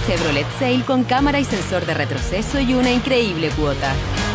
Chevrolet Sail con cámara y sensor de retroceso y una increíble cuota.